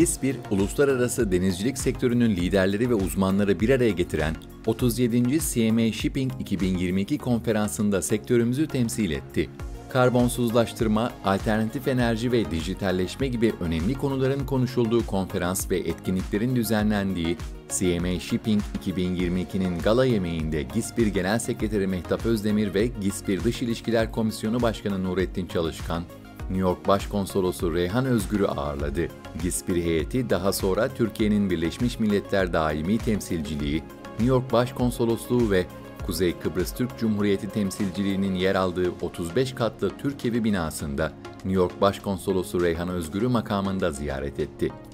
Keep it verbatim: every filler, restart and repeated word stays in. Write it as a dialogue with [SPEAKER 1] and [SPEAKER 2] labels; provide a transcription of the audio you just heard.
[SPEAKER 1] GİSPİR, uluslararası denizcilik sektörünün liderleri ve uzmanları bir araya getiren otuz yedinci C M A Shipping iki bin yirmi iki konferansında sektörümüzü temsil etti. Karbonsuzlaştırma, alternatif enerji ve dijitalleşme gibi önemli konuların konuşulduğu konferans ve etkinliklerin düzenlendiği C M A Shipping iki bin yirmi iki'nin gala yemeğinde GİSPİR Genel Sekreteri Mehtap Özdemir ve GİSPİR Dış İlişkiler Komisyonu Başkanı Nurettin Çalışkan, New York Başkonsolosu Reyhan Özgür'ü ağırladı. GİSPİR heyeti daha sonra Türkiye'nin Birleşmiş Milletler Daimi Temsilciliği, New York Başkonsolosluğu ve Kuzey Kıbrıs Türk Cumhuriyeti Temsilciliği'nin yer aldığı otuz beş katlı Türk Evi binasında New York Başkonsolosu Reyhan Özgür'ü makamında ziyaret etti.